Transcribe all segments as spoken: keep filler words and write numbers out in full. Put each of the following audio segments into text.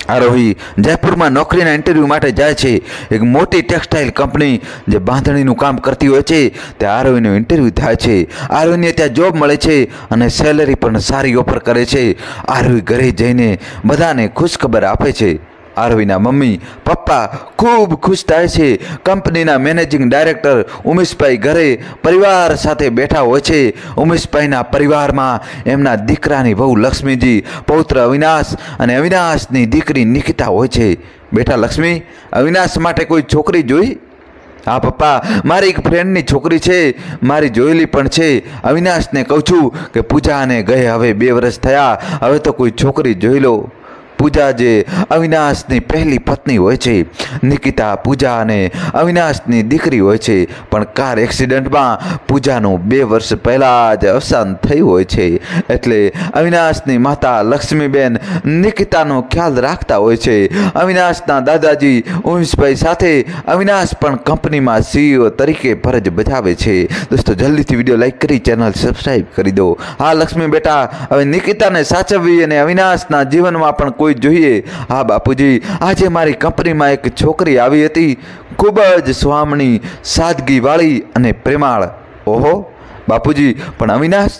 આરોહી જયપુરમાં નોકરીના ઇન્ટરવ્યૂ માટે જાય છે। એક મોટી ટેક્સટાઇલ કંપની જે બાંધણીનું કામ કરતી હોય છે ત્યાં આરોહીનું ઇન્ટરવ્યૂ થાય છે। આરોહીને ત્યાં જોબ મળે છે અને સેલરી પણ સારી ઓફર કરે છે। આરોહી ઘરે જઈને બધાને ખુશખબર આપે છે। આરોહીના મમ્મી પપ્પા ખૂબ ખુશ થાય છે। કંપનીના મેનેજિંગ ડાયરેક્ટર ઉમેશભાઈ ઘરે પરિવાર સાથે બેઠા હોય છે। ઉમેશભાઈના પરિવારમાં એમના દીકરાની વહુ લક્ષ્મીજી, પૌત્ર અવિનાશ અને અવિનાશની દીકરી નિકિતા હોય છે। બેટા લક્ષ્મી, અવિનાશ માટે કોઈ છોકરી જોઈ? હા પપ્પા, મારી એક ફ્રેન્ડની છોકરી છે, મારી જોયેલી પણ છે। અવિનાશને કહું છું કે પૂજાને ગયે હવે બે વર્ષ થયા, હવે તો કોઈ છોકરી જોઈ લો। પૂજા જે અવિનાશની પહેલી પત્ની હોય છે। નિકિતા પૂજા અને અવિનાશની દીકરી હોય છે, પણ કાર એક્સિડન્ટમાં પૂજાનું બે વર્ષ પહેલાં જ અવસાન થયું હોય છે। એટલે અવિનાશની માતા લક્ષ્મીબેન નિકિતાનો ખ્યાલ રાખતા હોય છે। અવિનાશના દાદાજી ઉમેશભાઈ સાથે અવિનાશ પણ કંપનીમાં સીઈઓ તરીકે ફરજ બજાવે છે। દોસ્તો જલ્દીથી વિડીયો લાઈક કરી ચેનલ સબસ્ક્રાઈબ કરી દો। હા લક્ષ્મી બેટા, હવે નિકિતાને સાચવવી અને અવિનાશના જીવનમાં પણ કોઈ જોઈએ। હા બાપુજી, આજે મારી કંપનીમાં એક છોકરી આવી હતી, ખૂબ જ સ્વામણી, સાદગીવાળી અને પ્રેમાળ। ઓહો બાપુજી, પણ અવિનાશ?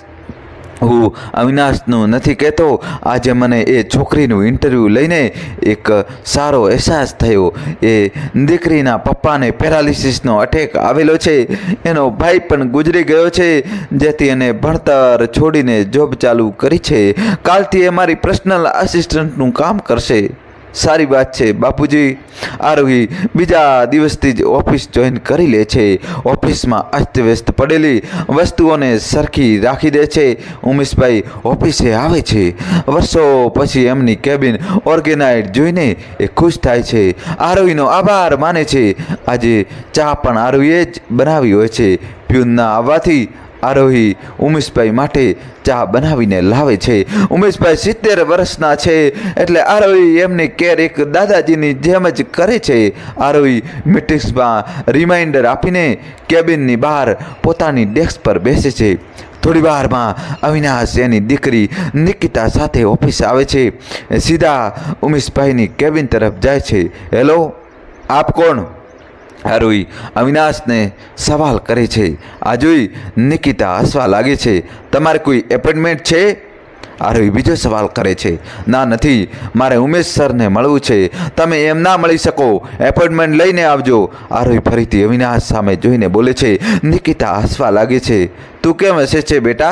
હું અવિનાશનું નથી કહેતો, આજે મને એ છોકરીનું ઇન્ટરવ્યૂ લઈને એક સારો અહેસાસ થયો। એ દીકરીના પપ્પાને પેરાલિસિસનો અટેક આવેલો છે, એનો ભાઈ પણ ગુજરી ગયો છે, જેથી એને ભણતર છોડીને જોબ ચાલુ કરી છે। કાલથી એ મારી પર્સનલ આસિસ્ટન્ટનું કામ કરશે। સારી વાત છે બાપુજી। આરોહી બીજા દિવસથી જ ઓફિસ જોઈન કરી લે છે। ઓફિસમાં અસ્તવ્યસ્ત પડેલી વસ્તુઓને સરખી રાખી દે છે। ઉમેશભાઈ ઓફિસે આવે છે। વર્ષો પછી એમની કેબિન ઓર્ગેનાઇઝ જોઈને એ ખુશ થાય છે। આરોહીનો આભાર માને છે। આજે ચા પણ આરોહીએ જ બનાવી હોય છે। પ્યુનના આવવાથી આરોહી ઉમેશભાઈ માટે ચા બનાવીને લાવે છે। ઉમેશભાઈ સિત્તેર વર્ષના છે, એટલે આરોહી એમની કેર એક દાદાજીની જેમ જ કરે છે। આરોહી મીટિંગ્સમાં રિમાઇન્ડર આપીને કેબિનની બહાર પોતાની ડેસ્ક પર બેસે છે। થોડી વારમાં અવિનાશ એની દીકરી નિકિતા સાથે ઓફિસ આવે છે। સીધા ઉમેશભાઈની કેબિન તરફ જાય છે। હેલો, આપ કોણ? આરોહી અવિનાશને સવાલ કરે છે। આ જોઈ નિકિતા હસવા લાગે છે। તમારે કોઈ એપોઇન્ટમેન્ટ છે? આરોહી બીજો સવાલ કરે છે। ના નથી, મારે ઉમેશ સરને મળવું છે। તમે એમ ના મળી શકો, એપોઇન્ટમેન્ટ લઈને આવજો। આરોહી ફરીથી અવિનાશ સામે જોઈને બોલે છે। નિકિતા હસવા લાગે છે। તું કેમ હસે છે બેટા?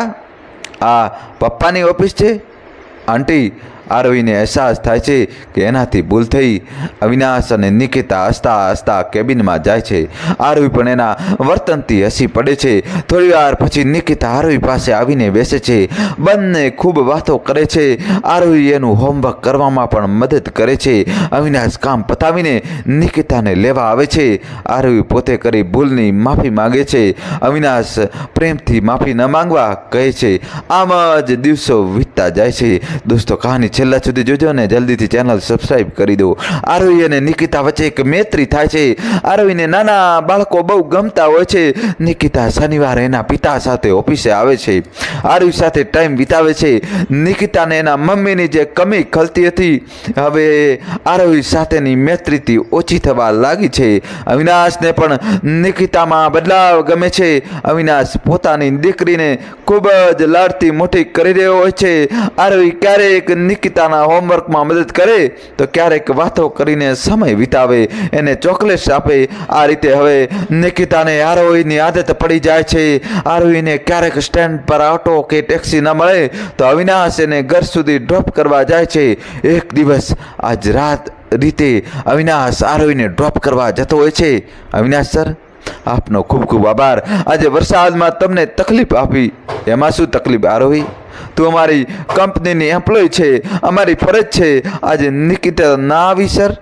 આ પપ્પાની ઓફિસ છે? આંટી, આરોહીને અહેસાસ થાય છે કે એનાથી ભૂલ થઈ। અવિનાશ અને નિકિતા હસતા હસતા કેબિનમાં જાય છે। આરોહી પણ એના વર્તનથી હસી પડે છે। થોડી વાર પછી નિકિતા આરોહી પાસે આવીને બેસે છે। બંને ખૂબ વાતો કરે છે। આરોહી એનું હોમવર્ક કરવામાં પણ મદદ કરે છે। અવિનાશ કામ પતાવીને નિકિતાને લેવા આવે છે। આરોહી પોતે કરી ભૂલની માફી માંગે છે। અવિનાશ પ્રેમથી માફી ન માંગવા કહે છે। આમ જ દિવસો વીતતા જાય છે। દોસ્તો કહાની છેલ્લા સુધી જોજો ને જલ્દીથી ચેનલ સબસ્ક્રાઈબ કરી દો। આરોહી અને નિકિતા વચ્ચે એક મૈત્રી થાય છે। આરોહીને નાના બાળકો બહુ ગમતા હોય છે। નિકિતા શનિવારે એના પિતા સાથે ઓફિસે આવે છે। આરોહી સાથે ટાઈમ વિતાવે છે। નિકિતાને એના મમ્મીની જે કમી ખલતી હતી, હવે આરોહી સાથેની મૈત્રીથી ઓછી થવા લાગી છે। અવિનાશને પણ નિકિતામાં બદલાવ ગમે છે। અવિનાશ પોતાની દીકરીને ખૂબ જ લાડથી મોટી કરી રહ્યો હોય છે। આરોહી ક્યારેક નિકિતાના હોમવર્કમાં મદદ કરે તો ક્યારેક વાતો કરીને સમય વિતાવે, એને ચોકલેટ્સ આપે। આ રીતે હવે નિકિતાને આરોહીની આદત પડી જાય છે। આરોહીને ક્યારેક સ્ટેન્ડ પર ઓટો કે ટેક્સી ન મળે તો અવિનાશ એને ઘર સુધી ડ્રોપ કરવા જાય છે। એક દિવસ આજ રાત રીતે અવિનાશ આરોહીને ડ્રોપ કરવા જતો હોય છે। અવિનાશ સર, આપનો ખૂબ ખૂબ આભાર। આજે વરસાદમાં તમને તકલીફ આપી। એમાં શું તકલીફ આરોહી? તું અમારી કંપનીની એમ્પ્લોય છે, અમારી ફરજ છે। આજે નિકિતા ના આવી સર?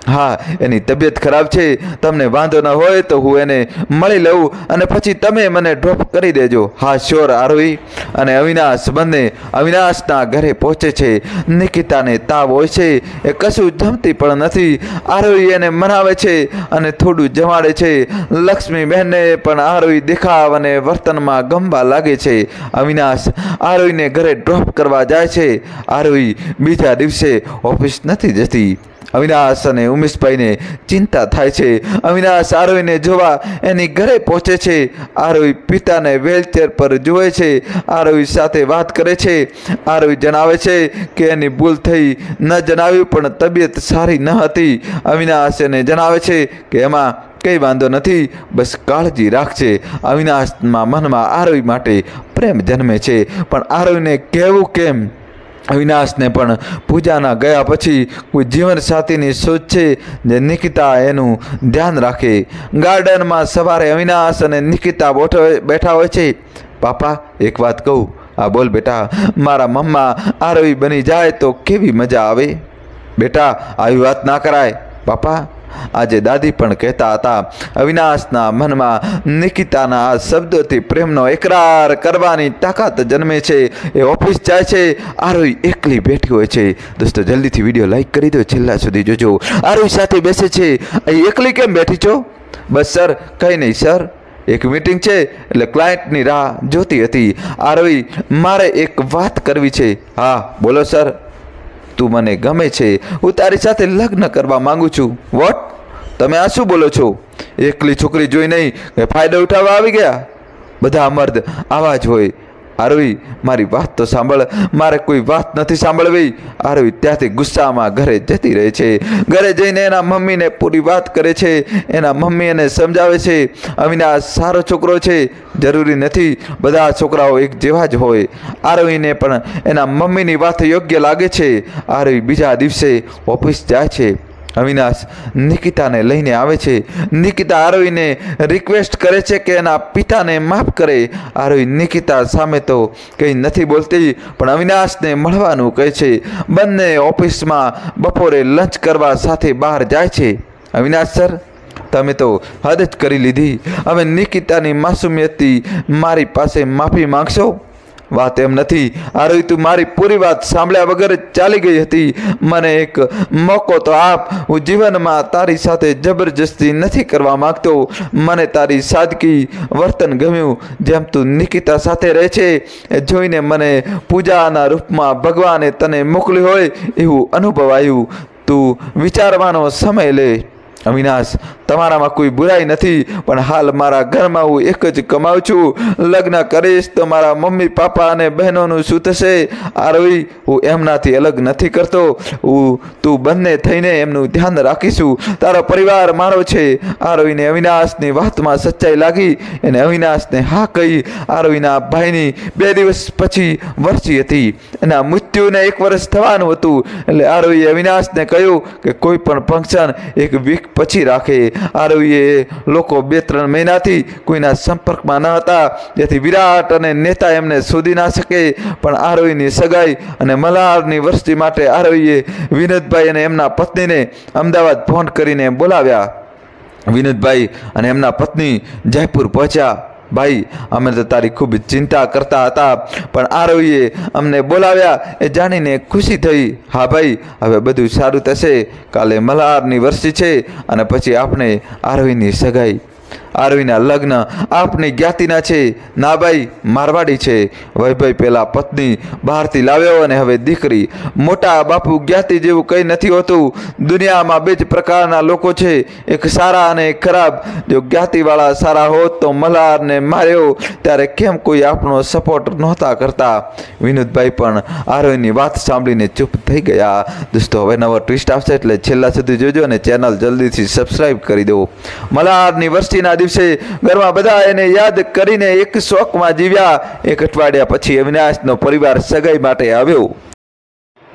હા, એની તબિયત ખરાબ છે, તમને વાંધો ન હોય તો હું એને મળી લઉં અને પછી તમે મને ડ્રોપ કરી દેજો. હા શ્યોર આરોહી. અને અવિનાશ બંને અવિનાશના ઘરે પહોંચે છે. નિકિતાને તાવ હોય છે, એ કશું જમતી પણ નથી. આરોહી એને મનાવે છે અને થોડું જમાડે છે. લક્ષ્મીબહેનને પણ આરોહી દેખાવ અને વર્તનમાં ગમવા લાગે છે. અવિનાશ આરોહીને ઘરે ડ્રોપ કરવા જાય છે. આરોહી બીજા દિવસે ઓફિસ નથી જતી. અવિનાશ અને ઉમેશભાઈને ચિંતા થાય છે. અવિનાશ આરોહીને જોવા એની ઘરે પહોંચે છે. આરોહી પિતાને વ્હીલચેર પર જુએ છે. આરોહી સાથે વાત કરે છે. આરોહી જણાવે છે કે એની ભૂલ થઈ ન જણાવ્યું પણ તબિયત સારી ન હતી. અવિનાશ એને જણાવે છે કે એમાં કંઈ વાંધો નથી, બસ કાળજી રાખજે. અવિનાશના મનમાં આરોહી માટે પ્રેમ જન્મે છે, પણ આરોહીને કહેવું કેમ? અવિનાશને પણ પૂજાના ગયા પછી કોઈ જીવનસાથીની શોધ છે જે નિકિતા એનું ધ્યાન રાખે. ગાર્ડનમાં સવારે અવિનાશ અને નિકિતા બેઠા હોય છે. પાપા એક વાત કહું? હા બોલ બેટા. મારા મમ્મા આરોહી બની જાય તો કેવી મજા આવે. બેટા આવી વાત ના કરાય પાપા. આજે દાદી પણ કહેતા હતા. અવિનાશના મનમાં નિકિતાના આ શબ્દોથી પ્રેમનો એકરાર કરવાની તાકાત જન્મે છે. એ ઓફિસ જાય છે. આરોહી એકલી બેઠી હોય છે. દોસ્તો જલ્દીથી વિડીયો લાઈક કરી દો, છેલ્લા સુધી જોજો. આરોહી સાથે બેસે છે. એકલી કેમ બેઠી છો? બસ સર કંઈ નહીં સર, એક મીટિંગ છે એટલે ક્લાયન્ટની રાહ જોતી હતી. આરોહી મારે એક વાત કરવી છે. હા બોલો સર. તું મને ગમે છે, હું તારી સાથે લગ્ન કરવા માંગુ છું. વોટ? તમે આ શું બોલો છો? એકલી છોકરી જોઈ નહીં કે ફાયદો ઉઠાવવા આવી ગયા? બધા મર્દ આવા જ હોય. આરોહી મારી વાત તો સાંભળ. મારે કોઈ વાત નથી સાંભળવી. આરોહી ત્યાંથી ગુસ્સામાં ઘરે જતી રહે છે. ઘરે જઈને એના મમ્મીને પૂરી વાત કરે છે. એના મમ્મી એને સમજાવે છે અવિનાશ સારો છોકરો છે, જરૂરી નથી બધા છોકરાઓ એક જેવા જ હોય. આરોહીને પણ એના મમ્મીની વાત યોગ્ય લાગે છે. આરોહી બીજા દિવસે ઓફિસ જાય છે. અવિનાશ નિકિતાને લઈને આવે છે. નિકિતા આરોહીને રિક્વેસ્ટ કરે છે કે એના પિતાને માફ કરે. આરોહી નિકિતા સામે તો કંઈ નથી બોલતી, પણ અવિનાશને મળવાનું કહે છે. બંને ઓફિસમાં બપોરે લંચ કરવા સાથે બહાર જાય છે. અવિનાશ સર, તમે તો હદ જ કરી લીધી. હવે નિકિતાની માસુમિયતથી મારી પાસે માફી માંગશો? વાત એમ નથી આરોહી, તું મારી પૂરી વાત સાંભળ્યા વગર ચાલી ગઈ હતી. મને એક મોકો તો આપ. હું જીવનમાં તારી સાથે જબરજસ્તી નથી કરવા માંગતો. મને તારી સાદગી વર્તન ગમ્યું. જેમ તું નિકિતા સાથે રહે છે એ જોઈને મને પૂજાના રૂપમાં ભગવાને તને મોકલી હોય એવું અનુભવાયું. તું વિચારવાનો સમય લે. અવિનાશ, તમારામાં કોઈ બુરાઈ નથી, પણ હાલ મારા ઘરમાં હું એક જ કમાઉં છું. લગ્ન કરીશ તો મારા મમ્મી પાપા અને બહેનોનું શું થશે? આરોહી, હું એમનાથી અલગ નથી કરતો. હું તું બંને થઈને એમનું ધ્યાન રાખીશું. તારો પરિવાર મારો છે. આરોહીને અવિનાશની વાતમાં સચ્ચાઈ લાગી. એને અવિનાશને હા કહી. આરોહીના ભાઈની બે દિવસ પછી વરસી હતી. એના મૃત્યુને એક વર્ષ થવાનું હતું. એટલે આરોહીએ અવિનાશને કહ્યું કે કોઈ પણ ફંક્શન એક વીક પછી રાખે. આરોહીએ લોકો બે ત્રણ મહિનાથી કોઈના સંપર્કમાં ન હતા, જેથી વિરાટ અને નેતા એમને શોધી ના શકે. પણ આરોહીની સગાઈ અને મલ્હારની વરસી માટે આરોહીએ વિનોદભાઈ અને એમના પત્નીને અમદાવાદ ફોન કરીને બોલાવ્યા. વિનોદભાઈ અને એમના પત્ની જયપુર પહોંચ્યા. ભાઈ, અમે તો તારી ખૂબ ચિંતા કરતા હતા, પણ આરોહીએ અમને બોલાવ્યા એ જાણીને ખુશી થઈ. હા ભાઈ, હવે બધું સારું થશે. કાલે મલ્હારની વરસી છે અને પછી આપણે આરોહીની સગાઈ. આરોહીના લગ્ન આપની જ્ઞાતિના છે. ના ભાઈ, મારવાડી છે. વૈભાઈ પહેલા પત્ની બહારથી લાવ્યો અને હવે દીકરી. મોટા બાપુ જ્ઞાતિ જેવું કંઈ નથી હોતું. દુનિયામાં બે જ પ્રકારના લોકો છે, એક સારા અને એક ખરાબ. જો જ્ઞાતિવાળા સારા હોત તો મલ્હારને માર્યો ત્યારે કેમ કોઈ આપણો સપોર્ટ નહોતા કરતા? વિનોદભાઈ પણ આરોહીની વાત સાંભળીને ચૂપ થઈ ગયા. દોસ્તો હવે નવો ટ્વિસ્ટ આવશે એટલે છેલ્લા સુધી જોજો અને ચેનલ જલ્દીથી સબસ્ક્રાઈબ કરી દો. મલ્હારની વરસીના દિવસે ઘરમાં બધા એને યાદ કરીને એક શોકમાં જીવ્યા. એક અઠવાડિયા પછી અવિનાશનો પરિવાર સગાઈ માટે આવ્યો.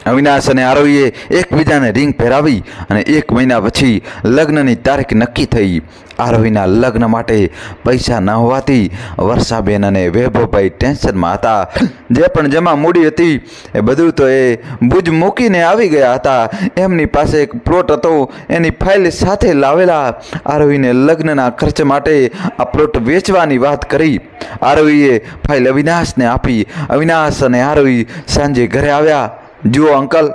અવિનાશ અને આરોહીએ એકબીજાને રિંગ પહેરાવી અને એક મહિના પછી લગ્નની તારીખ નક્કી થઈ. આરોહીના લગ્ન માટે પૈસા ન હોવાથી વર્ષાબેન અને વૈભવભાઈ ટેન્શનમાં હતા. જે પણ જમા મૂડી હતી એ બધું તો એ બુજ મૂકીને આવી ગયા હતા. એમની પાસે એક પ્લોટ હતો, એની ફાઇલ સાથે લાવેલા. આરોહીને લગ્નના ખર્ચ માટે આ પ્લોટ વેચવાની વાત કરી. આરોહીએ ફાઇલ અવિનાશને આપી. અવિનાશ અને આરોહી સાંજે ઘરે આવ્યા. જુઓ અંકલ,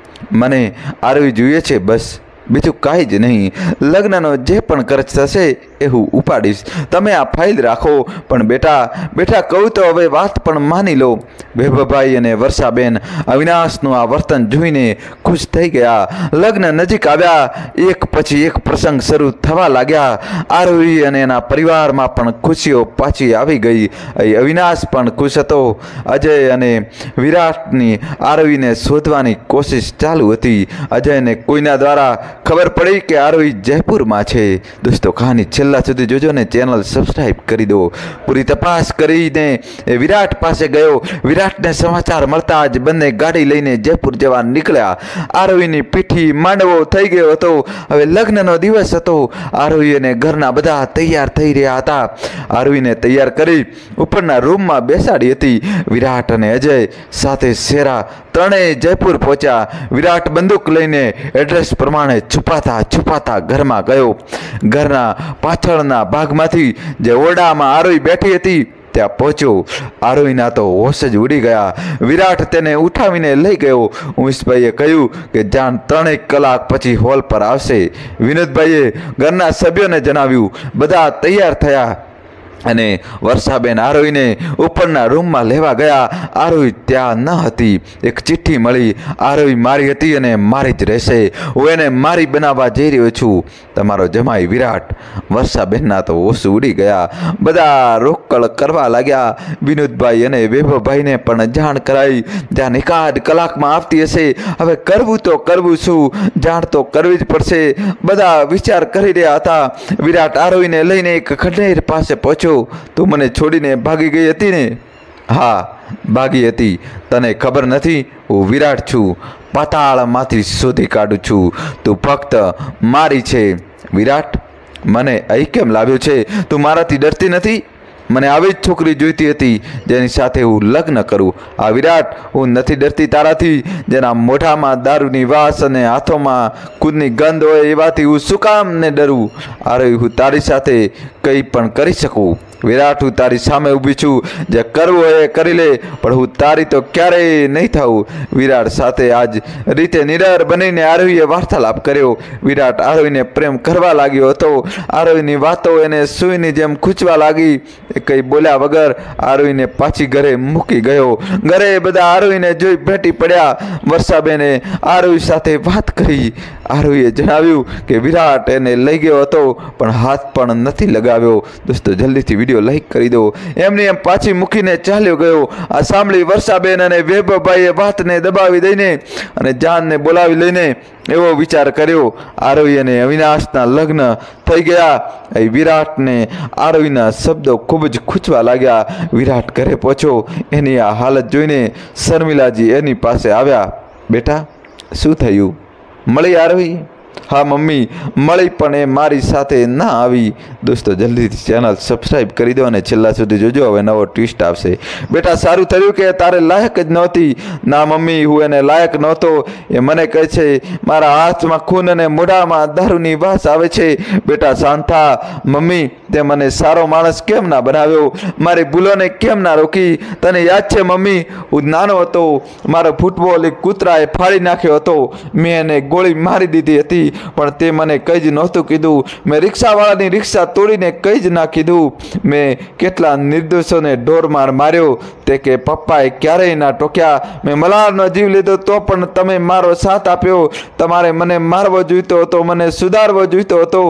મને આરોહી જોઈએ છે, બસ બીજું કાંઈ જ નહીં. લગ્નનો જે પણ ખર્ચ થશે એ હું ઉપાડીશ. તમે આ ફાઇલ રાખો. પણ બેટા બેટા કહું તો હવે વાત પણ માની લો. વૈભવભાઈ અને વર્ષાબેન અવિનાશનું આ વર્તન જોઈને ખુશ થઈ ગયા. લગ્ન નજીક આવ્યા. એક પછી એક પ્રસંગ શરૂ થવા લાગ્યા. આરોહી અને એના પરિવારમાં પણ ખુશીઓ પાછી આવી ગઈ. અવિનાશ પણ ખુશ હતો. અજય અને વિરાટની આરોહીને શોધવાની કોશિશ ચાલુ હતી. અજયને કોઈના દ્વારા ખબર પડી કે આરોહી જયપુરમાં છે. દોસ્તો, કહાની છેલ્લા સુધી જોજો ને ચેનલ સબસ્ક્રાઈબ કરી દો. પૂરી તપાસ કરીને એ વિરાટ પાસે ગયો. વિરાટને સમાચાર મળતા જ બંને ગાડી લઈને જયપુર જવા નીકળ્યા. આરોહીની પીઠી માંડવો થઈ ગયો હતો. હવે લગ્નનો દિવસ હતો. આરોહી અને ઘરના બધા તૈયાર થઈ રહ્યા હતા. આરોહીને તૈયાર કરી ઉપરના રૂમમાં બેસાડી હતી. વિરાટ અને અજય સાથે શેરા ત્રણેય જયપુર પહોંચ્યા. વિરાટ બંદૂક લઈને એડ્રેસ પ્રમાણે છુપાતા છુપાતા ઘરમાં ગયો. ઘરના પાછળના ભાગમાંથી જે ઓરડામાં આરોહી બેઠી હતી ત્યાં પહોંચ્યો. આરોહીના તો હોશ જ ઉડી ગયા. વિરાટ તેને ઉઠાવીને લઈ ગયો. ઉમેશભાઈએ કહ્યું કે જાણ ત્રણેક કલાક પછી હોલ પર આવશે. વિનોદભાઈએ ઘરના સભ્યોને જણાવ્યું. બધા તૈયાર થયા અને વર્ષાબેન આરોહીને ઉપરના રૂમમાં લેવા ગયા. આરોહી ત્યાં ન હતી. એક ચિઠ્ઠી મળી. આરોહી મારી હતી અને મારી જ રહેશે. હું એને મારી બનાવવા જઈ રહ્યો છું. તમારો જમાઈ વિરાટ. વર્ષાબેનના તો હોશ ઉડી ગયા. બધા રોકડ કરવા લાગ્યા. વિનોદભાઈ અને વૈભવભાઈને પણ જાણ કરાઈ. જાણ એકાદ કલાકમાં આવતી હશે. હવે કરવું તો કરવું શું? જાણ તો કરવી જ પડશે. બધા વિચાર કરી રહ્યા હતા. વિરાટ આરોહીને લઈને એક ખંડેર પાસે પહોંચ્યો. તું મને છોડીને ભાગી ગઈ હતી ને? હા, ભાગી હતી. તને ખબર નથી? હું વિરાટ છું. પાતાળમાંથી શોધી કાઢું છું. તું ફક્ત મારી છે. વિરાટ, મને અહીં કેમ લાવ્યો છે? તું મારાથી ડરતી નથી? મને આવી જ છોકરી જોઈતી હતી જેની સાથે હું લગ્ન કરું. આ વિરાટ, હું નથી ડરતી તારાથી. જેના મોઢામાં દારૂની વાસ અને હાથોમાં ખુદની ગંધ હોય એવાથી હું શું કામ ને ડરું? અરે, હું તારી સાથે કંઈ પણ કરી શકું. વિરાટ, હું તારી સામે ઊભી છું. જે કરવું હોય એ કરી લે, પણ હું તારી તો ક્યારેય નહીં થાઉં. વિરાટ સાથે આજ રીતે નિડર બનીને આરોહીએ વાર્તાલાપ કર્યો. વિરાટ આરોહીને પ્રેમ કરવા લાગ્યો હતો. આરોહીની વાતો એને સૂઈની જેમ ખૂંચવા લાગી. એ કંઈ બોલ્યા વગર આરોહીને પાછી ઘરે મૂકી ગયો. ઘરે બધા આરોહીને જોઈ ભેટી પડ્યા. વર્ષાબેને આરોહી સાથે વાત કરી. આરોહીએ જણાવ્યું કે વિરાટ એને લઈ ગયો હતો પણ હાથ પણ નથી લગાવ્યો. દોસ્તો, જલ્દીથી વિડીયો લાઈક કરી દો. એમની એમ પાછી મૂકીને ચાલ્યો ગયો. આ સાંભળી વર્ષાબેન અને વૈભવભાઈએ વાતને દબાવી દઈને અને જાનને બોલાવી લઈને એવો વિચાર કર્યો. આરોહી અને અવિનાશના લગ્ન થઈ ગયા. એ વિરાટને આરોહીના શબ્દો ખૂબ જ ખૂંચવા લાગ્યા. વિરાટ ઘરે પહોંચ્યો. એની આ હાલત જોઈને શર્મિલાજી એની પાસે આવ્યા. બેટા, શું થયું? મળી આરોહી? હા મમ્મી, મળી, પણ એ મારી સાથે ના આવી. દોસ્તો, જલ્દીથી ચેનલ સબસ્ક્રાઈબ કરી દો અને છેલ્લા સુધી જોજો. હવે નવો ટ્વિસ્ટ આવશે. બેટા, સારું થયું કે તારે લાયક જ નહોતી. ના મમ્મી, હું એને લાયક નહોતો. એ મને કહે છે મારા હાથમાં ખૂન અને મોઢામાં દારૂની વાસ આવે છે. બેટા શાંત થા. મમ્મી, તે મને સારો માણસ કેમ ના બનાવ્યો? મારી ભૂલોને કેમ ના રોકી? તને યાદ છે મમ્મી, હું નાનો હતો, મારો ફૂટબોલ એક કૂતરાએ ફાડી નાખ્યો હતો. મેં એને ગોળી મારી દીધી હતી, પણ તે મને કંઈ જ નહોતું કીધું. મેં રિક્ષાવાળાની રિક્ષા તોડીને કંઈ જ ના કીધું. મેં કેટલા નિર્દોષોને ઢોરમાર માર્યો, તે કે પપ્પાએ ક્યારેય ના ટોક્યા. મેં મલારનો જીવ લીધો તો પણ તમે મારો સાથ આપ્યો. તમારે મને મારવો જોઈતો હતો, મને સુધારવો જોઈતો હતો,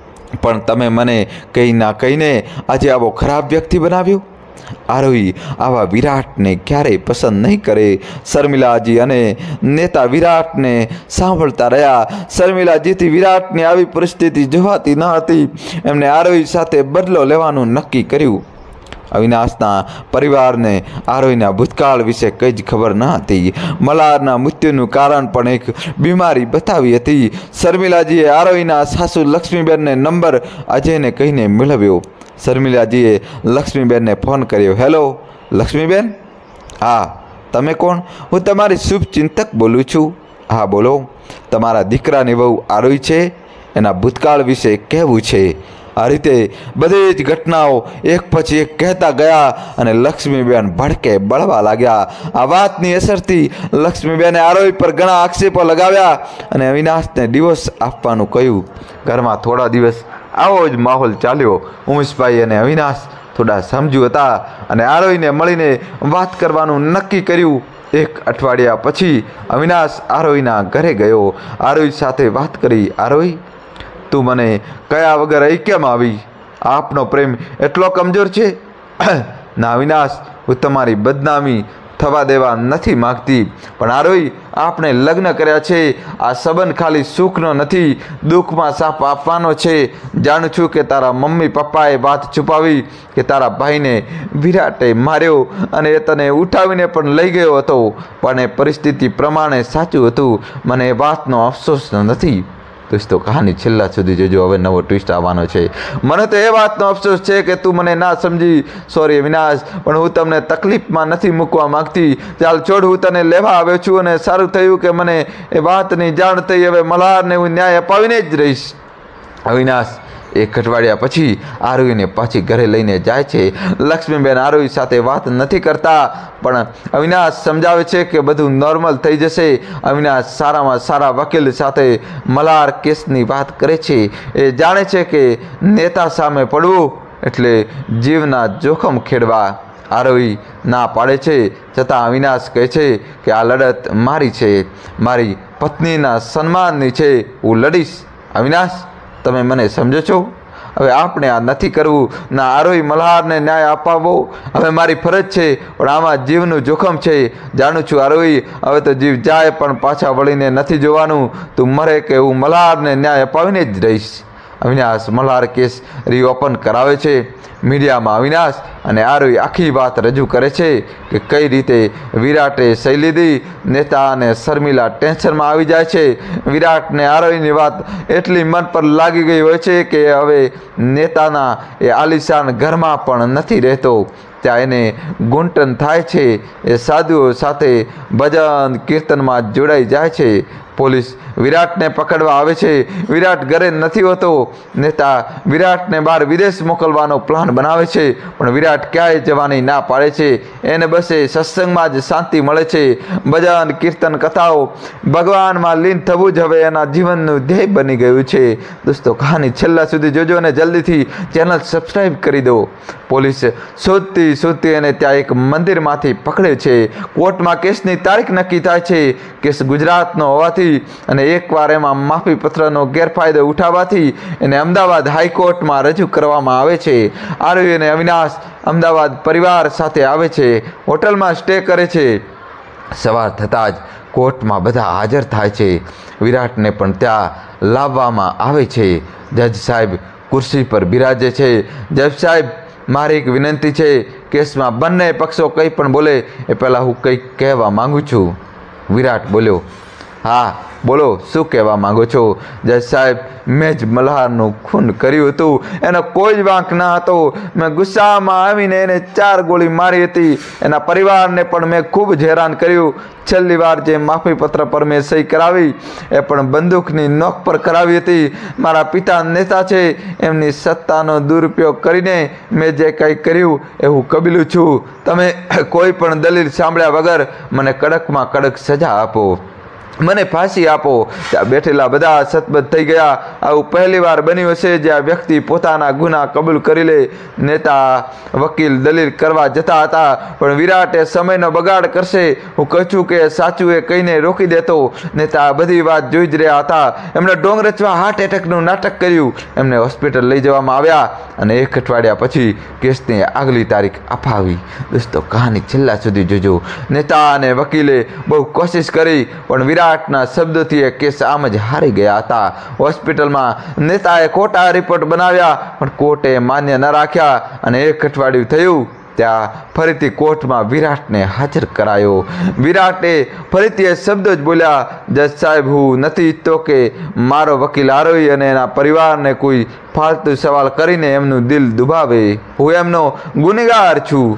પણ તમે મને કંઈ ના કહીને આજે આવો ખરાબ વ્યક્તિ બનાવ્યો. આરોહી આવા વિરાટને ક્યારેય પસંદ નહીં કરે. શર્મિલાજી અને નેતા વિરાટને સાંભળતા રહ્યા. શર્મિલાજીથી વિરાટની આવી પરિસ્થિતિ જોવાતી ન હતી. એમણે આરોહી સાથે બદલો લેવાનું નક્કી કર્યું. અવિનાશના પરિવારને આરોહીના ભૂતકાળ વિશે કંઈ જ ખબર ન હતી. મલ્હારના મૃત્યુનું કારણ પણ એક બીમારી બતાવી હતી. શર્મિલાજીએ આરોહીના સાસુ લક્ષ્મીબેનને નંબર અજયને કહીને મેળવ્યો. શર્મિલાજીએ લક્ષ્મીબેનને ફોન કર્યો. હેલો લક્ષ્મીબેન. હા, તમે કોણ? હું તમારી શુભ ચિંતક બોલું છું. હા બોલો. તમારા દીકરાની વહુ આરોહી છે, એના ભૂતકાળ વિશે કહેવું છે. આ રીતે બધી જ ઘટનાઓ એક પછી એક કહેતા ગયા અને લક્ષ્મીબેન ભડકે બળવા લાગ્યા. આ વાતની અસરથી લક્ષ્મીબેને આરોહી પર ઘણા આક્ષેપો લગાવ્યા અને અવિનાશને ડિવોર્સ આપવાનું કહ્યું. ઘરમાં થોડા દિવસ આવો જ માહોલ ચાલ્યો. ઉમેશભાઈ અને અવિનાશ થોડા સમજુ હતા અને આરોહીને મળીને વાત કરવાનું નક્કી કર્યું. એક અઠવાડિયા પછી અવિનાશ આરોહીના ઘરે ગયો. આરોહી સાથે વાત કરી. આરોહી, તું મને કયા વગર અહીં કેમ આવી? આપનો પ્રેમ એટલો કમજોર છે? ના અવિનાશ, હું તમારી બદનામી થવા દેવા નથી માગતી, પણ આરોહી, આપણે લગ્ન કર્યા છે. આ સંબંધ ખાલી સુખનો નથી, દુઃખમાં સાપ આપવાનો છે. જાણું છું કે તારા મમ્મી પપ્પાએ વાત છુપાવી કે તારા ભાઈને વિરાટે માર્યો અને એ તને ઉઠાવીને પણ લઈ ગયો હતો, પણ એ પરિસ્થિતિ પ્રમાણે સાચું હતું. મને એ વાતનો અફસોસ નથી. દોસ્તો, કહાની છેલ્લા સુધી જોજો, હવે નવો ટ્વિસ્ટ આવવાનો છે. મને તો એ વાતનો અફસોસ છે કે તું મને ના સમજી. સોરી અવિનાશ, પણ હું તમને તકલીફમાં નથી મૂકવા માગતી. ચાલ છોડ, હું તને લેવા આવ્યો છું અને સારું થયું કે મને એ વાતની જાણ થઈ. હવે મલ્હારને હું ન્યાય અપાવીને જ રહીશ. અવિનાશ એક અઠવાડિયા પછી આરોહીને પાછી ઘરે લઈને જાય છે. લક્ષ્મીબેન આરોહી સાથે વાત નથી કરતા, પણ અવિનાશ સમજાવે છે કે બધું નોર્મલ થઈ જશે. અવિનાશ સારામાં સારા વકીલ સાથે મલ્હાર કેસની વાત કરે છે. એ જાણે છે કે નેતા સામે પડવું એટલે જીવના જોખમ ખેડવા. આરોહી ના પાડે છે, છતાં અવિનાશ કહે છે કે આ લડત મારી છે, મારી પત્નીના સન્માનની છે. હું લડીશ. અવિનાશ, તમે મને સમજો છો? હવે આપણે આ નથી કરવું. ના આરોહી, મલ્હારને ન્યાય અપાવવો હવે મારી ફરજ છે, પણ આમાં જીવનું જોખમ છે. જાણું છું આરોહી, હવે તો જીવ જાય પણ પાછા વળીને નથી જોવાનું. તું મરે કે હું મલ્હારને ન્યાય અપાવીને જ રહીશ. અવિનાશ મલ્હાર કેસ રીઓપન કરાવે છે. મીડિયામાં અવિનાશ અને આરોહી આખી વાત રજૂ કરે છે કે કઈ રીતે વિરાટે સહી લીધી. નેતા અને શર્મિલા ટેન્શનમાં આવી જાય છે. વિરાટને આરોહીની વાત એટલી મન પર લાગી ગઈ હોય છે કે હવે નેતાના એ આલિશાન ઘરમાં પણ નથી રહેતો. ત્યાં એને ગુંટન થાય છે. એ સાધુઓ સાથે ભજન કીર્તનમાં જોડાઈ જાય છે. પોલીસ વિરાટને પકડવા આવે છે. વિરાટ ઘરે નથી હોતો. નેતા વિરાટને બહાર વિદેશ મોકલવાનો પ્લાન બનાવે છે, પણ વિરાટ ક્યાંય જવાની ના પાડે છે. એને બસ એ સત્સંગમાં જ શાંતિ મળે છે. ભજન કીર્તન કથાઓ, ભગવાનમાં લીન થવું જ હવે એના જીવનનું ધ્યેય બની ગયું છે. દોસ્તો, કહાની છેલ્લા સુધી જોજો અને જલ્દીથી ચેનલ સબસ્ક્રાઈબ કરી દો. પોલીસ શોધતી શોધતી એને ત્યાં એક મંદિરમાંથી પકડે છે. કોર્ટમાં કેસની તારીખ નક્કી થાય છે. કેસ ગુજરાતનો હોવાથી અને એકવાર એમાં માફી પત્રનો ગેરફાયદો ઉઠાવવાથી એને અમદાવાદ હાઈકોર્ટમાં રજૂ કરવામાં આવે છે. આરોહી અને અવિનાશ અમદાવાદ પરિવાર સાથે આવે છે. હોટલમાં સ્ટે કરે છે. સવાર થતાં જ કોર્ટમાં બધા હાજર થાય છે. વિરાટને પણ ત્યાં લાવવામાં આવે છે. જજ સાહેબ ખુરશી પર બિરાજે છે. જજ સાહેબ, મારી એક વિનંતી છે. કેસમાં બંને પક્ષો કંઈ પણ બોલે એ પહેલાં હું કંઈક કહેવા માગું છું. વિરાટ બોલ્યો. હા બોલો, શું કહેવા માંગો છો? જજ સાહેબ, મેં જ મલ્હારનું ખૂન કર્યું હતું. એનો કોઈ જ વાંક ન હતો. મેં ગુસ્સામાં આવીને એને ચાર ગોળી મારી હતી. એના પરિવારને પણ મેં ખૂબ જ હેરાન કર્યું. છેલ્લી વાર જે માફી પત્ર પર મેં સહી કરાવી એ પણ બંદૂકની નોક પર કરાવી હતી. મારા પિતા નેતા છે, એમની સત્તાનો દુરુપયોગ કરીને મેં જે કંઈ કર્યું એ હું કબીલું છું. તમે કોઈ પણ દલીલ સાંભળ્યા વગર મને કડકમાં કડક સજા આપો. મને ફાંસી આપો. ત્યાં બેઠેલા બધા સતબદ્ધ થઈ ગયા. આવું પહેલી વાર બન્યું હશે જ્યાં વ્યક્તિ પોતાના ગુના કબૂલ કરી લે. નેતા વકીલ દલીલ કરવા જતા હતા, પણ વિરાટે સમયનો બગાડ કરશે હું કહું છું કે સાચું એ કહીને રોકી દેતો. નેતા બધી વાત જોઈ જ રહ્યા હતા. એમણે ડોંગ રચવા હાર્ટ એટેકનું નાટક કર્યું. એમને હોસ્પિટલ લઈ જવામાં આવ્યા અને એક અઠવાડિયા પછી કેસની આગલી તારીખ અપાવી. દોસ્તો, કહાની છેલ્લા સુધી જોજો. નેતા અને વકીલે બહુ કોશિશ કરી, પણ વિરાટ વિરાટના શબ્દોથી એ કેસ આમ જ હારી ગયા હતા. હોસ્પિટલમાં નેતાએ ખોટા રિપોર્ટ બનાવ્યા, પણ કોર્ટે માન્ય ન રાખ્યા અને એક અઠવાડિયું થયું ત્યાં ફરીથી કોર્ટમાં વિરાટને હાજર કરાયો। વિરાટે ફરીથી એ શબ્દો જ બોલ્યા, જજ સાહેબ, હું નથી ઈચ્છતો કે મારો વકીલ આરોહી અને એના પરિવારને કોઈ ફાલતુ સવાલ કરીને એમનું દિલ દુભાવે। હું એમનો ગુનેગાર છું।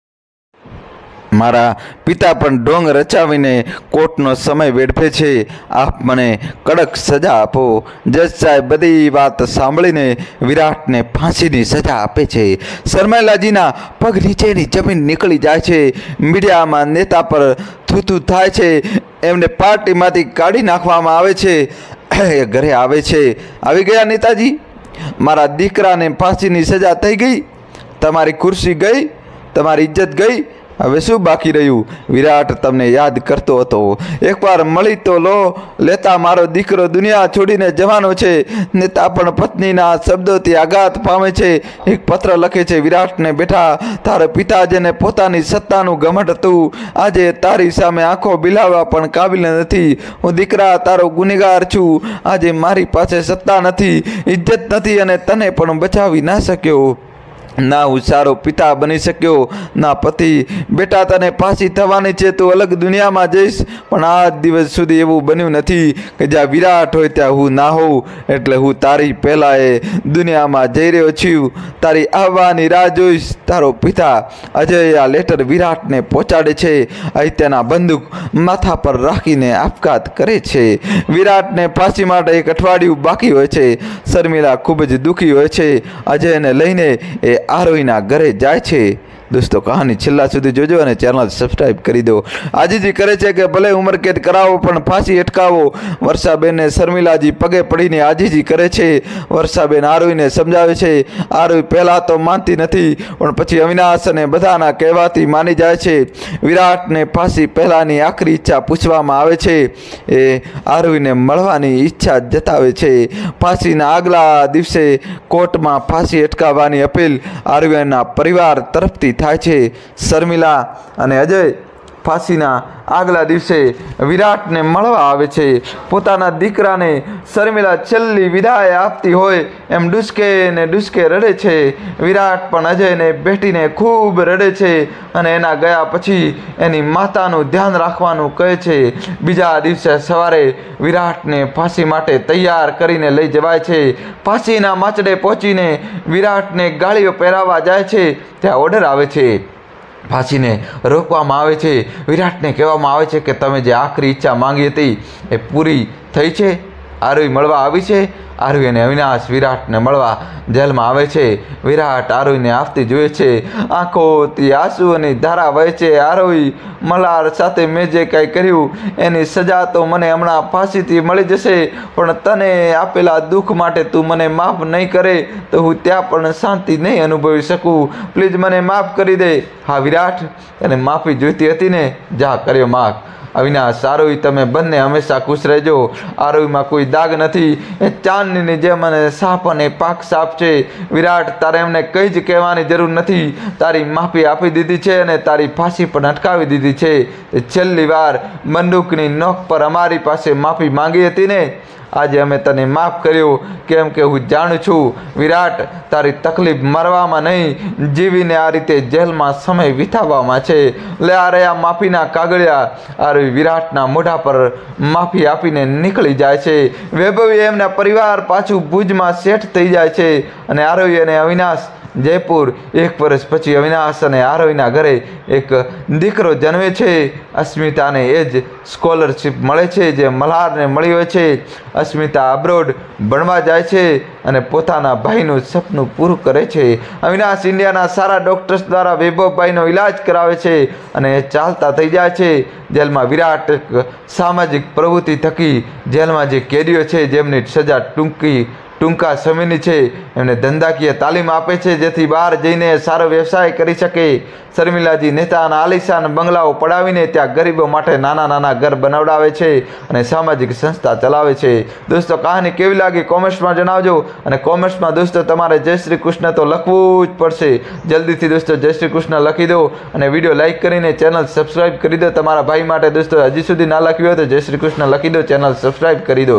મારા પિતા પણ ઢોંગ રચાવીને કોર્ટનો સમય વેડફે છે। આપ મને કડક સજા આપો। જજ સાહેબ બધી વાત સાંભળીને વિરાટને ફાંસીની સજા આપે છે। શર્મિલાજીના પગ નીચેની જમીન નીકળી જાય છે। મીડિયામાં નેતા પર થૂથું થાય છે। એમને પાર્ટીમાંથી કાઢી નાખવામાં આવે છે। એ ઘરે આવે છે। આવી ગયા નેતાજી, મારા દીકરાને ફાંસીની સજા થઈ ગઈ, તમારી ખુરશી ગઈ, તમારી ઇજ્જત ગઈ, હવે શું બાકી રહ્યું? વિરાટ તમને યાદ કરતો હતો। એકવાર મળી તો લો લેતા મારો દીકરો દુનિયા છોડીને જવાનો છે। નેતા પણ પત્નીના શબ્દોથી આઘાત પામે છે। એક પત્ર લખે છે, વિરાટને બેઠા, તારો પિતા જેને પોતાની સત્તાનું ઘમંડ હતું, આજે તારી સામે આંખો બિલાવવા પણ કાબિલ નથી। હું દીકરા તારો ગુનેગાર છું। આજે મારી પાસે સત્તા નથી, ઇજ્જત નથી અને તને પણ બચાવી ના શક્યો। ના હું સારો પિતા બની શક્યો, ના પતિ। બેટા તને ફાંસી થવાની છે, તું અલગ દુનિયામાં જઈશ, પણ આજ દિવસ સુધી એવું બન્યું નથી કે જ્યાં વિરાટ હોય ત્યાં હું ના હોઉં। એટલે હું તારી પહેલાં એ દુનિયામાં જઈ રહ્યો છું, તારી આવવાની રાહ જોઈશ। તારો પિતા અજય આ લેટર વિરાટને પહોંચાડે છે। અહીં તેના બંદૂક માથા પર રાખીને આપઘાત કરે છે। વિરાટને ફાંસી માટે એક અઠવાડિયું બાકી હોય છે। શર્મિલા ખૂબ જ દુઃખી હોય છે। અજયને લઈને એ આરોહીના ઘરે જાય છે। દોસ્તો, કહાની છેલ્લા સુધી જોજો અને ચેનલ સબસ્ક્રાઈબ કરી દો। આજીજી કરે છે કે ભલે ઉંમરકેદ કરાવો પણ ફાંસી અટકાવો। વર્ષાબેનને શર્મિલાજી પગે પડીને આજીજી કરે છે। વર્ષાબેન આરોહીને સમજાવે છે। આરોહી પહેલાં તો માનતી નથી, પણ પછી અવિનાશ અને બધાના કહેવાથી માની જાય છે। વિરાટને ફાંસી પહેલાંની આખરી ઈચ્છા પૂછવામાં આવે છે। એ આરોહીને મળવાની ઈચ્છા જતાવે છે। ફાંસીના આગલા દિવસે કોર્ટમાં ફાંસી અટકાવવાની અપીલ આરોહીના પરિવાર તરફથી થાય છે। શર્મિલા અને અજય ફાંસીના આગલા દિવસે વિરાટને મળવા આવે છે। પોતાના દીકરાને શર્મિલા છેલ્લી વિદાય આપતી હોય એમ ડુસકે ને ડુસકે રડે છે। વિરાટ પણ અજયને ભેટીને ખૂબ રડે છે અને એના ગયા પછી એની માતાનું ધ્યાન રાખવાનું કહે છે। બીજા દિવસે સવારે વિરાટને ફાંસી માટે તૈયાર કરીને લઈ જવાય છે। ફાંસીના માચડે પહોંચીને વિરાટને ગાળીઓ પહેરાવવા જાય છે। ત્યાં ઓર્ડર આવે છે, ફાંસીને રોકવામાં આવે છે। વિરાટને કહેવામાં આવે છે કે તમે જે આખરી ઈચ્છા માંગી હતી એ પૂરી થઈ છે। આરોહી મળવા આવી છે। આરોહી અને અવિનાશ વિરાટને મળવા જેલમાં આવે છે। વિરાટ આરોહીને આવતી જોઈએ છે। આંખોથી આંસુઓની ધારા વહે છે। આરોહી, મલ્હાર સાથે મેં જે કાંઈ કર્યું એની સજા તો મને હમણાં ફાંસીથી મળી જશે, પણ તને આપેલા દુઃખ માટે તું મને માફ નહીં કરે તો હું ત્યાં પણ શાંતિ નહીં અનુભવી શકું। પ્લીઝ મને માફ કરી દે। હા વિરાટ, એને માફી જોઈતી હતી ને, જા કર્યો માફ। અવિનાશ, આરોહી, તમે બંને હંમેશા ખુશ રહેજો। આરોહીમાં કોઈ દાગ નથી, એ ચાંદની જેમ અને સાફ અને પાક સાફ છે। વિરાટ, તારે એમને કંઈ જ કહેવાની જરૂર નથી। તારી માફી આપી દીધી છે અને તારી ફાંસી પણ અટકાવી દીધી છે। એ છેલ્લી વાર બંદૂકની નોક પર અમારી પાસે માફી માંગી હતી ને, આજે અમે તને માફ કર્યો, કેમ કે હું જાણું છું વિરાટ, તારી તકલીફ મરવામાં નહીં, જીવીને આ રીતે જેલમાં સમય વિતાવવામાં છે। લે આ રહ્યા માફીના કાગળિયા। આરોહી વિરાટના મોઢા પર માફી આપીને નીકળી જાય છે। વૈભવી એમના પરિવાર પાછું ભુજમાં સેટ થઈ જાય છે અને આરોહી અને અવિનાશ જયપુર। એક વર્ષ પછી અવિનાશ અને આરોહીના ઘરે એક દીકરો જન્મે છે। અસ્મિતાને એ જ સ્કોલરશિપ મળે છે જે મલ્હારને મળી હોય છે। અસ્મિતા અબ્રોડ ભણવા જાય છે અને પોતાના ભાઈનું સપનું પૂરું કરે છે। અવિનાશ ઇન્ડિયાના સારા ડૉક્ટર્સ દ્વારા વૈભવભાઈનો ઇલાજ કરાવે છે અને એ ચાલતા થઈ જાય છે। જેલમાં વિરાટ એક સામાજિક પ્રવૃત્તિ થકી જેલમાં જે કેદીઓ છે જેમની સજા ટૂંકી ટૂંકા સમયની છે એમને ધંધાકીય તાલીમ આપે છે, જેથી બહાર જઈને સારો વ્યવસાય કરી શકે। શર્મિલાજી નેતાના આલિશાન બંગલાઓ પડાવીને ત્યાં ગરીબો માટે નાના નાના ઘર બનાવડાવે છે અને સામાજિક સંસ્થા ચલાવે છે। દોસ્તો, કહાની કેવી લાગી કોમેન્ટ્સમાં જણાવજો અને કોમેન્ટ્સમાં દોસ્તો તમારે જય શ્રી કૃષ્ણ તો લખવું જ પડશે। જલ્દીથી દોસ્તો જય શ્રી કૃષ્ણ લખી દો અને વિડીયો લાઇક કરીને ચેનલ સબસ્ક્રાઈબ કરી દો। તમારા ભાઈ માટે દોસ્તો હજી સુધી ના લખ્યું હોય તો જય શ્રી કૃષ્ણ લખી દો, ચેનલ સબસ્ક્રાઈબ કરી દો।